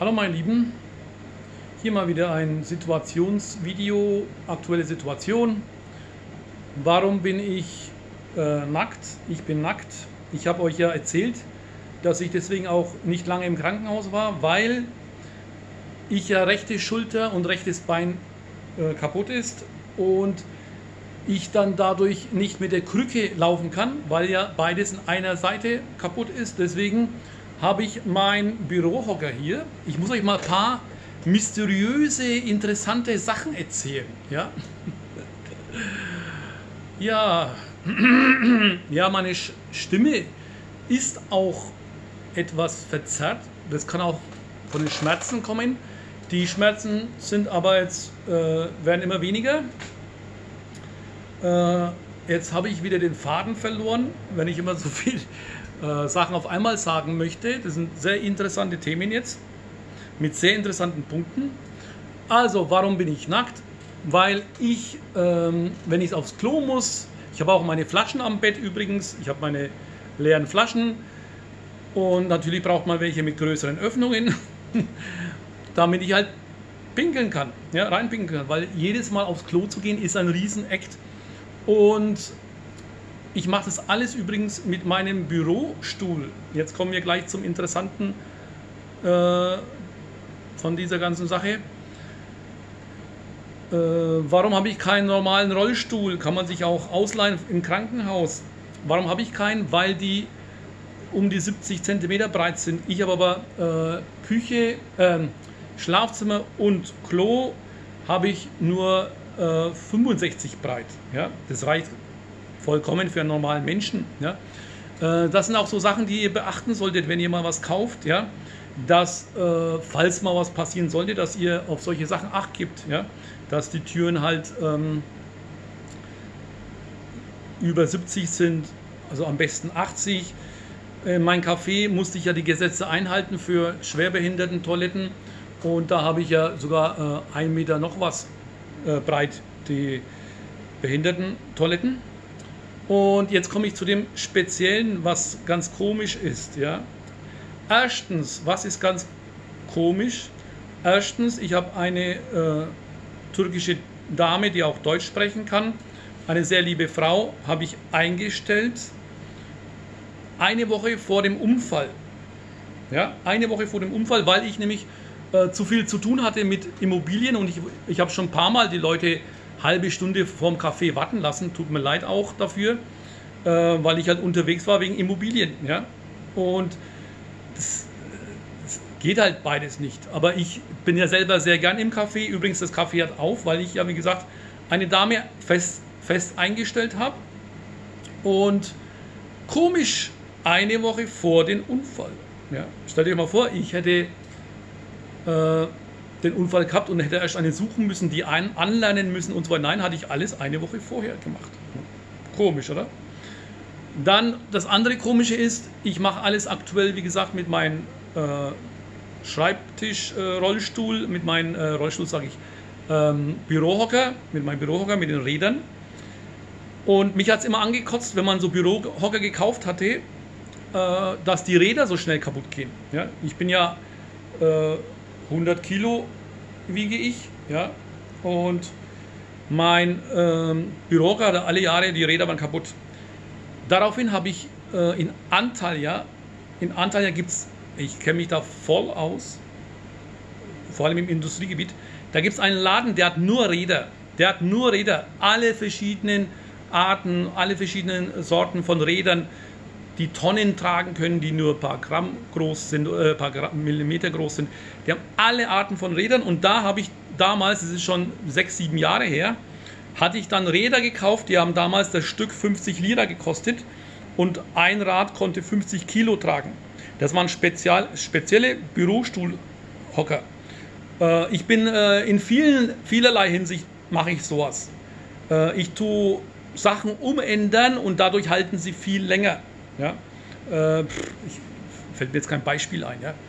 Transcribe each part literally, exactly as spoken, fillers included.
Hallo meine Lieben, hier mal wieder ein Situationsvideo, aktuelle Situation. Warum bin ich äh, nackt? Ich bin nackt. Ich habe euch ja erzählt, dass ich deswegen auch nicht lange im Krankenhaus war, weil ich ja rechte Schulter und rechtes Bein äh, kaputt ist und ich dann dadurch nicht mit der Krücke laufen kann, weil ja beides in einer Seite kaputt ist. Deswegen habe ich mein Bürohocker hier. Ich muss euch mal ein paar mysteriöse, interessante Sachen erzählen. Ja, ja, ja, meine Stimme ist auch etwas verzerrt. Das kann auch von den Schmerzen kommen. Die Schmerzen sind aber jetzt, äh, werden immer weniger. Äh, jetzt habe ich wieder den Faden verloren, wenn ich immer so viel äh, Sachen auf einmal sagen möchte. Das sind sehr interessante Themen jetzt, mit sehr interessanten Punkten. Also, warum bin ich nackt? Weil ich, ähm, wenn ich aufs Klo muss, ich habe auch meine Flaschen am Bett übrigens, ich habe meine leeren Flaschen und natürlich braucht man welche mit größeren Öffnungen, damit ich halt pinkeln kann, ja, reinpinkeln kann, weil jedes Mal aufs Klo zu gehen ist ein Riesen-Act. Und ich mache das alles übrigens mit meinem Bürostuhl. Jetzt kommen wir gleich zum Interessanten äh, von dieser ganzen Sache. Äh, warum habe ich keinen normalen Rollstuhl? Kann man sich auch ausleihen im Krankenhaus. Warum habe ich keinen? Weil die um die siebzig Zentimeter breit sind. Ich habe aber äh, Küche, äh, Schlafzimmer und Klo habe ich nur äh, fünfundsechzig breit. Ja? Das reicht vollkommen für einen normalen Menschen. Ja? Äh, das sind auch so Sachen, die ihr beachten solltet, wenn ihr mal was kauft. Ja? Dass, äh, falls mal was passieren sollte, dass ihr auf solche Sachen Acht gebt. Ja? Dass die Türen halt ähm, über siebzig sind, also am besten achtzig. Äh, mein Café musste ich ja die Gesetze einhalten für schwerbehinderten Toiletten. Und da habe ich ja sogar äh, ein Meter noch was äh, breit die Behindertentoiletten. Und jetzt komme ich zu dem Speziellen, was ganz komisch ist. Ja? Erstens, was ist ganz komisch? Erstens, ich habe eine äh, türkische Dame, die auch Deutsch sprechen kann. Eine sehr liebe Frau, habe ich eingestellt. Eine Woche vor dem Unfall. Ja, eine Woche vor dem Unfall, weil ich nämlich äh, zu viel zu tun hatte mit Immobilien und ich, ich habe schon ein paar Mal die Leute halbe Stunde vorm Café warten lassen. Tut mir leid auch dafür, äh, weil ich halt unterwegs war wegen Immobilien. Ja? Und das, das geht halt beides nicht. Aber ich bin ja selber sehr gern im Café. Übrigens, das Café hat auf, weil ich ja, wie gesagt, eine Dame fest, fest eingestellt habe. Und komisch, eine Woche vor dem Unfall. Ja, stellt euch mal vor, ich hätte äh, den Unfall gehabt und hätte erst eine suchen müssen, die einen anlernen müssen und so weiter. Nein, hatte ich alles eine Woche vorher gemacht. Komisch, oder? Dann das andere Komische ist, ich mache alles aktuell, wie gesagt, mit meinem äh, Schreibtisch-Rollstuhl, äh, mit meinem äh, Rollstuhl, sage ich, ähm, Bürohocker, mit meinem Bürohocker, mit den Rädern. Und mich hat es immer angekotzt, wenn man so Bürohocker gekauft hatte, dass die Räder so schnell kaputt gehen. Ja, ich bin ja äh, hundert Kilo wiege ich, ja, und mein ähm, Bürohocker hatte alle Jahre, die Räder waren kaputt. Daraufhin habe ich äh, in Antalya, in Antalya gibt es, ich kenne mich da voll aus, vor allem im Industriegebiet, da gibt es einen Laden, der hat nur Räder, der hat nur Räder, alle verschiedenen Arten, alle verschiedenen Sorten von Rädern, die Tonnen tragen können, die nur ein paar Gramm groß sind, äh, ein paar Gramm, Millimeter groß sind. Die haben alle Arten von Rädern und da habe ich damals, das ist schon sechs, sieben Jahre her, hatte ich dann Räder gekauft, die haben damals das Stück fünfzig Lira gekostet und ein Rad konnte fünfzig Kilo tragen. Das waren spezial, spezielle Bürostuhlhocker. Äh, ich bin äh, in vielen, vielerlei Hinsicht mache ich sowas. Äh, ich tue Sachen umändern und dadurch halten sie viel länger. Ja, äh, ich, fällt mir jetzt kein Beispiel ein. Ja?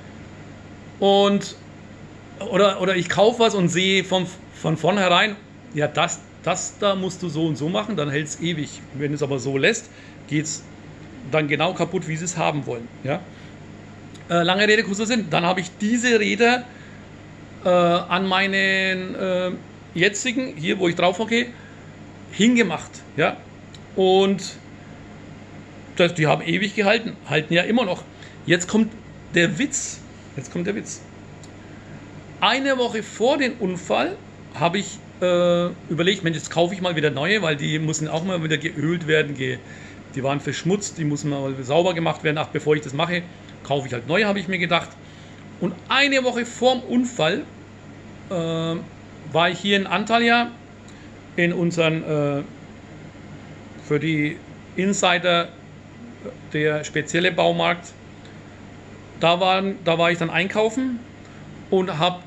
Und, oder, oder ich kaufe was und sehe von, von vornherein, ja, das, das da musst du so und so machen, dann hält es ewig. Wenn es aber so lässt, geht es dann genau kaputt, wie sie es haben wollen. Ja? äh, lange Rede, kurzer Sinn. Dann habe ich diese Räder äh, an meinen äh, jetzigen, hier wo ich drauf hocke, hingemacht. Ja? Und das, die haben ewig gehalten, halten ja immer noch. Jetzt kommt der Witz. Jetzt kommt der Witz. Eine Woche vor dem Unfall habe ich äh, überlegt, Mensch, jetzt kaufe ich mal wieder neue, weil die müssen auch mal wieder geölt werden. Ge die waren verschmutzt, die müssen mal sauber gemacht werden. Ach, bevor ich das mache, kaufe ich halt neue, habe ich mir gedacht. Und eine Woche vor dem Unfall äh, war ich hier in Antalya in unseren, äh, für die Insider, der spezielle Baumarkt. Da, waren, da war ich dann einkaufen und habe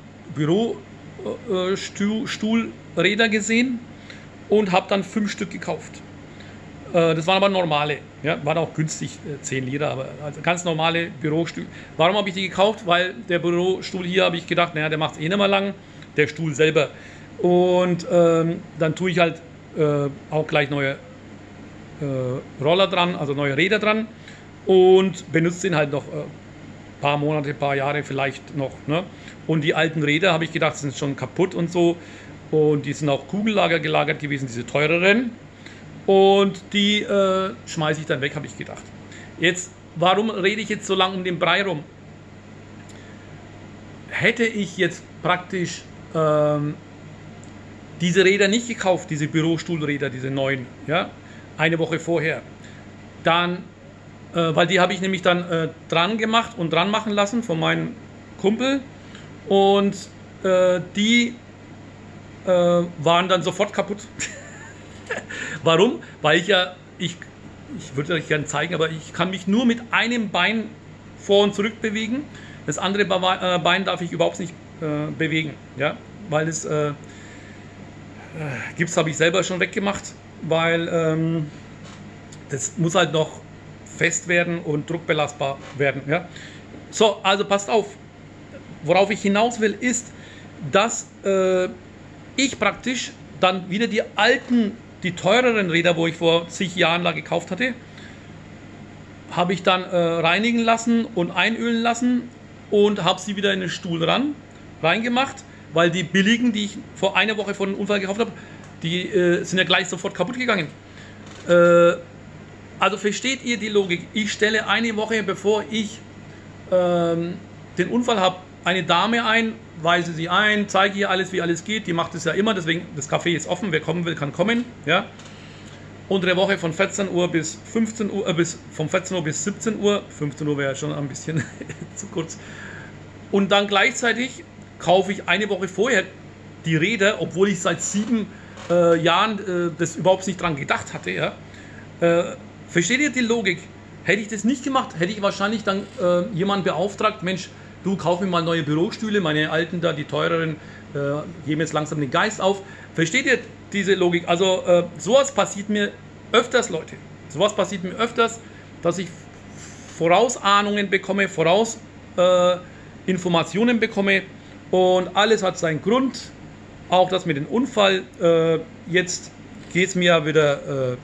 Bürostuhlräder gesehen und habe dann fünf Stück gekauft. Äh, das waren aber normale, ja, waren auch günstig, äh, zehn Lira, aber also ganz normale Bürostühle. Warum habe ich die gekauft? Weil der Bürostuhl hier, habe ich gedacht, naja, der macht es eh nicht mehr lang, der Stuhl selber. Und ähm, dann tue ich halt äh, auch gleich neue äh, Roller dran, also neue Räder dran und benutze den halt noch ein äh, paar Monate, paar Jahre vielleicht noch. Ne? Und die alten Räder, habe ich gedacht, sind schon kaputt und so. Und die sind auch Kugellager gelagert gewesen, diese teureren. Und die äh, schmeiße ich dann weg, habe ich gedacht. Jetzt, warum rede ich jetzt so lange um den Brei rum? Hätte ich jetzt praktisch ähm, diese Räder nicht gekauft, diese Bürostuhlräder, diese neuen, ja, eine Woche vorher, dann, äh, weil die habe ich nämlich dann äh, dran gemacht und dran machen lassen von meinem Kumpel und äh, die äh, waren dann sofort kaputt. Warum? Weil ich ja, ich, ich würde euch gerne zeigen, aber ich kann mich nur mit einem Bein vor und zurück bewegen. Das andere Bein darf ich überhaupt nicht äh, bewegen, ja, weil es äh, äh, Gips habe ich selber schon weggemacht, weil ähm, das muss halt noch fest werden und druckbelastbar werden, ja. So, also passt auf, worauf ich hinaus will, ist, dass äh, ich praktisch dann wieder die alten, die teureren Räder, wo ich vor zig Jahren lang gekauft hatte, habe ich dann äh, reinigen lassen und einölen lassen und habe sie wieder in den Stuhl ran, reingemacht, weil die billigen, die ich vor einer Woche vor dem Unfall gekauft habe, die äh, sind ja gleich sofort kaputt gegangen. Äh, also versteht ihr die Logik? Ich stelle eine Woche, bevor ich ähm, den Unfall habe, eine Dame ein, weise sie ein, zeige ihr alles, wie alles geht. Die macht es ja immer, deswegen das Café ist offen, wer kommen will, kann kommen. Ja? Untere Woche von vierzehn Uhr bis fünfzehn Uhr, äh, bis, von vierzehn Uhr bis siebzehn Uhr. fünfzehn Uhr wäre schon ein bisschen zu kurz. Und dann gleichzeitig kaufe ich eine Woche vorher die Räder, obwohl ich seit sieben äh, Jahren äh, das überhaupt nicht dran gedacht hatte. Ja? Äh, versteht ihr die Logik? Hätte ich das nicht gemacht, hätte ich wahrscheinlich dann äh, jemanden beauftragt, Mensch, du, kauf mir mal neue Bürostühle, meine alten da, die teureren, äh, geben jetzt langsam den Geist auf. Versteht ihr diese Logik? Also äh, sowas passiert mir öfters, Leute. Sowas passiert mir öfters, dass ich Vorausahnungen bekomme, voraus äh, Informationen bekomme und alles hat seinen Grund. Auch das mit dem Unfall. Äh, jetzt geht es mir wieder äh,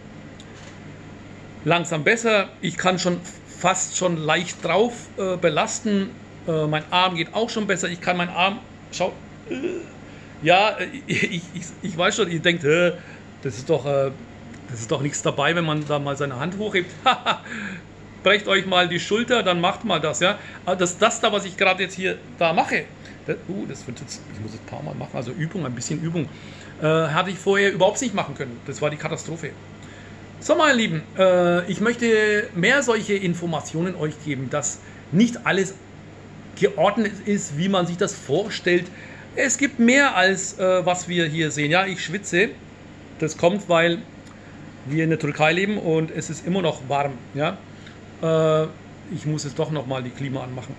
langsam besser. Ich kann schon fast schon leicht drauf äh, belasten. Mein Arm geht auch schon besser. Ich kann meinen Arm, schau, äh, ja, ich, ich, ich weiß schon, ihr denkt, äh, das ist doch, äh, das ist doch nichts dabei, wenn man da mal seine Hand hochhebt. Brecht euch mal die Schulter, dann macht mal das, ja. Aber das, das da, was ich gerade jetzt hier da mache, das, uh, das wird jetzt, ich muss es ein paar Mal machen, also Übung, ein bisschen Übung, äh, hatte ich vorher überhaupt nicht machen können. Das war die Katastrophe. So, meine Lieben, äh, ich möchte mehr solche Informationen euch geben, dass nicht alles geordnet ist, wie man sich das vorstellt. Es gibt mehr als äh, was wir hier sehen. Ja, ich schwitze. Das kommt, weil wir in der Türkei leben und es ist immer noch warm. Ja, äh, ich muss jetzt doch noch mal die Klima anmachen.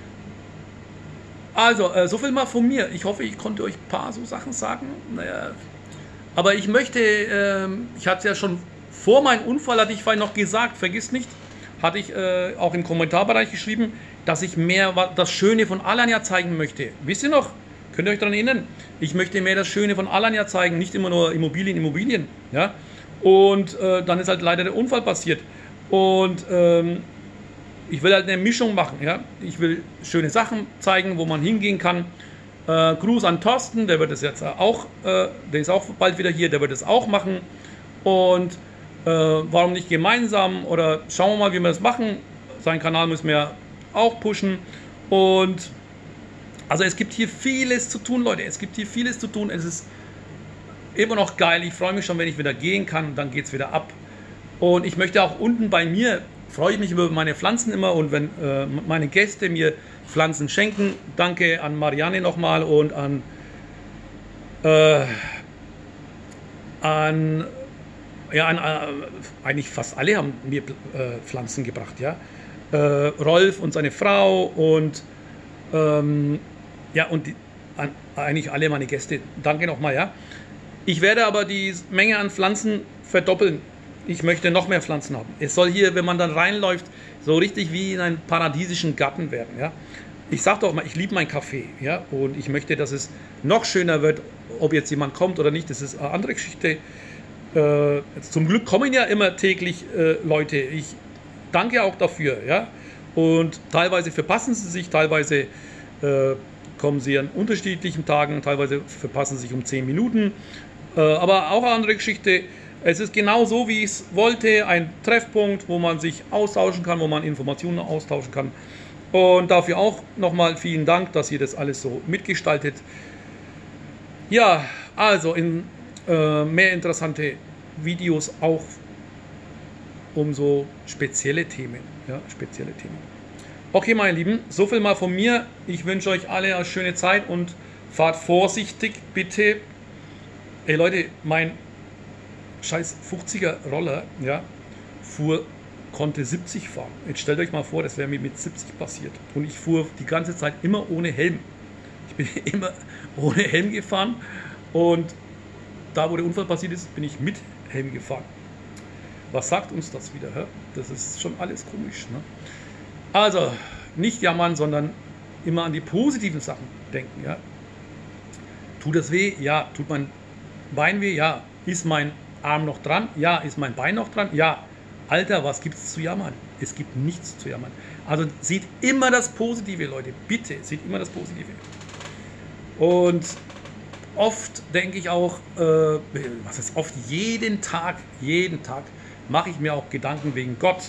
Also, äh, so viel mal von mir. Ich hoffe, ich konnte euch ein paar so Sachen sagen. Naja, aber ich möchte, äh, ich hatte es ja schon vor meinem Unfall, hatte ich vorhin noch gesagt, vergiss nicht, hatte ich äh, auch im Kommentarbereich geschrieben, dass ich mehr das Schöne von Alanya zeigen möchte. Wisst ihr noch? Könnt ihr euch daran erinnern? Ich möchte mehr das Schöne von Alanya zeigen, nicht immer nur Immobilien, Immobilien. Ja? Und äh, dann ist halt leider der Unfall passiert. Und ähm, ich will halt eine Mischung machen. Ja? Ich will schöne Sachen zeigen, wo man hingehen kann. Äh, Gruß an Thorsten, der wird es jetzt auch, äh, der ist auch bald wieder hier, der wird es auch machen. Und äh, warum nicht gemeinsam? Oder schauen wir mal, wie wir das machen. Seinen Kanal müssen wir auch pushen. Und also es gibt hier vieles zu tun, Leute. Es gibt hier vieles zu tun. Es ist immer noch geil. Ich freue mich schon, wenn ich wieder gehen kann. Dann geht es wieder ab. Und ich möchte auch unten bei mir, freue ich mich über meine Pflanzen immer. Und wenn äh, meine Gäste mir Pflanzen schenken, danke an Marianne nochmal und an, äh, an, ja, an äh, eigentlich fast alle haben mir äh, Pflanzen gebracht. Ja? Äh, Rolf und seine Frau und ähm, ja, und die, an, eigentlich alle meine Gäste. Danke nochmal, ja. Ich werde aber die Menge an Pflanzen verdoppeln. Ich möchte noch mehr Pflanzen haben. Es soll hier, wenn man dann reinläuft, so richtig wie in einen paradiesischen Garten werden, ja. Ich sage doch mal, ich liebe mein Café, ja, und ich möchte, dass es noch schöner wird, ob jetzt jemand kommt oder nicht, das ist eine andere Geschichte. Äh, zum Glück kommen ja immer täglich äh, Leute. Ich danke auch dafür, ja. Und teilweise verpassen sie sich, teilweise äh, kommen sie an unterschiedlichen Tagen, teilweise verpassen sie sich um zehn Minuten. Äh, aber auch eine andere Geschichte. Es ist genau so, wie ich es wollte. Ein Treffpunkt, wo man sich austauschen kann, wo man Informationen austauschen kann. Und dafür auch nochmal vielen Dank, dass ihr das alles so mitgestaltet. Ja, also in äh, mehr interessante Videos auch um so spezielle Themen. Ja, spezielle Themen. Okay, meine Lieben, so viel mal von mir. Ich wünsche euch alle eine schöne Zeit und fahrt vorsichtig, bitte. Ey Leute, mein scheiß fünfziger Roller, ja, fuhr, konnte siebzig fahren. Jetzt stellt euch mal vor, das wäre mir mit siebzig passiert. Und ich fuhr die ganze Zeit immer ohne Helm. Ich bin immer ohne Helm gefahren und da, wo der Unfall passiert ist, bin ich mit Helm gefahren. Was sagt uns das wieder? Hä? Das ist schon alles komisch. Ne? Also, nicht jammern, sondern immer an die positiven Sachen denken. Ja? Tut das weh? Ja. Tut mein Bein weh? Ja. Ist mein Arm noch dran? Ja. Ist mein Bein noch dran? Ja. Alter, was gibt es zu jammern? Es gibt nichts zu jammern. Also seht immer das Positive, Leute. Bitte, seht immer das Positive. Und oft denke ich auch, äh, was ist oft? Jeden Tag, jeden Tag mache ich mir auch Gedanken wegen Gott.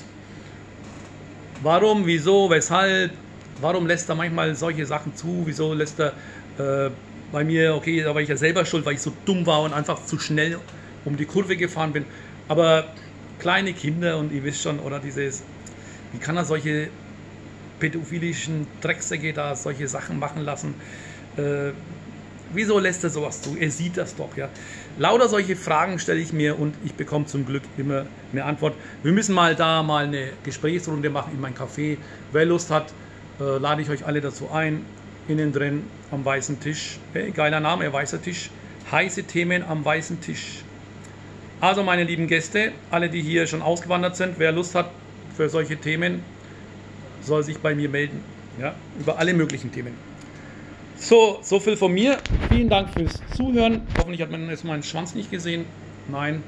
Warum, wieso, weshalb? Warum lässt er manchmal solche Sachen zu? Wieso lässt er äh, bei mir, okay, da war ich ja selber schuld, weil ich so dumm war und einfach zu schnell um die Kurve gefahren bin. Aber kleine Kinder und ihr wisst schon, oder dieses, wie kann er solche pädophilischen Drecksäcke da solche Sachen machen lassen? Äh, wieso lässt er sowas zu? Er sieht das doch, ja. Lauter solche Fragen stelle ich mir und ich bekomme zum Glück immer eine Antwort. Wir müssen mal da mal eine Gesprächsrunde machen in mein Café. Wer Lust hat, äh, lade ich euch alle dazu ein. Innen drin am weißen Tisch. Hey, geiler Name, weißer Tisch. Heiße Themen am weißen Tisch. Also meine lieben Gäste, alle die hier schon ausgewandert sind, wer Lust hat für solche Themen, soll sich bei mir melden. Ja, über alle möglichen Themen. So, so viel von mir. Vielen Dank fürs Zuhören. Hoffentlich hat man jetzt meinen Schwanz nicht gesehen. Nein.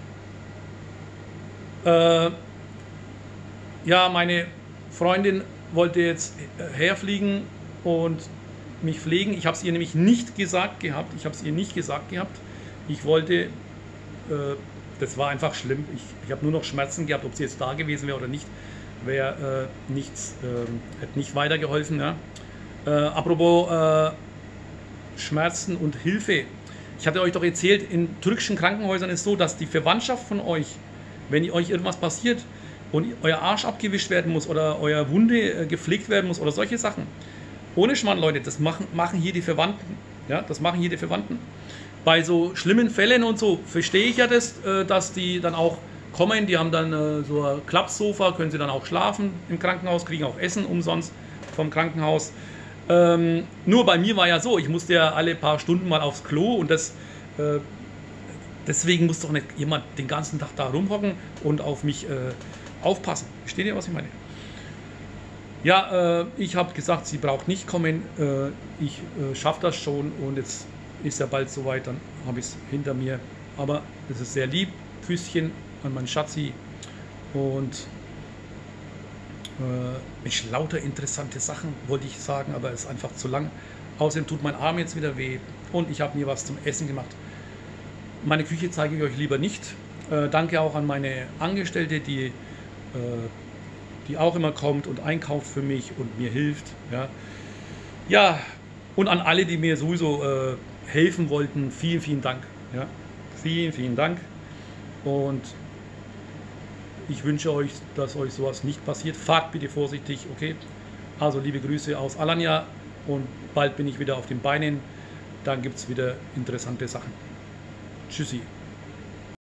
Äh, ja, meine Freundin wollte jetzt herfliegen und mich pflegen. Ich habe es ihr nämlich nicht gesagt gehabt. Ich habe es ihr nicht gesagt gehabt. Ich wollte, äh, das war einfach schlimm. Ich, ich habe nur noch Schmerzen gehabt, ob sie jetzt da gewesen wäre oder nicht. Wäre äh, nichts, äh, hätte nicht weitergeholfen. Ja. Äh, apropos äh, Schmerzen und Hilfe. Ich hatte euch doch erzählt, in türkischen Krankenhäusern ist es so, dass die Verwandtschaft von euch, wenn euch irgendwas passiert und euer Arsch abgewischt werden muss oder euer Wunde äh, gepflegt werden muss oder solche Sachen. Ohne Schmarrn, Leute, das machen, machen hier die Verwandten. Ja, das machen hier die Verwandten. Bei so schlimmen Fällen und so verstehe ich ja das, äh, dass die dann auch kommen. Die haben dann äh, so ein Klappsofa, können sie dann auch schlafen im Krankenhaus, kriegen auch Essen umsonst vom Krankenhaus. Ähm, nur bei mir war ja so, ich musste ja alle paar Stunden mal aufs Klo und das, äh, deswegen muss doch nicht jemand den ganzen Tag da rumhocken und auf mich äh, aufpassen. Versteht ihr, was ich meine? Ja, äh, ich habe gesagt, sie braucht nicht kommen, äh, ich äh, schaffe das schon und jetzt ist ja bald soweit, dann habe ich es hinter mir. Aber es ist sehr lieb, Füßchen an meinen Schatzi und Äh, Mensch, lauter interessante Sachen wollte ich sagen, aber es ist einfach zu lang. Außerdem tut mein Arm jetzt wieder weh und ich habe mir was zum Essen gemacht. Meine Küche zeige ich euch lieber nicht. Äh, danke auch an meine Angestellte, die, äh, die auch immer kommt und einkauft für mich und mir hilft. Ja, ja, und an alle, die mir sowieso äh, helfen wollten, vielen, vielen Dank. Ja, vielen, vielen Dank. Und ich wünsche euch, dass euch sowas nicht passiert. Fahrt bitte vorsichtig, okay? Also liebe Grüße aus Alanya und bald bin ich wieder auf den Beinen. Dann gibt es wieder interessante Sachen. Tschüssi.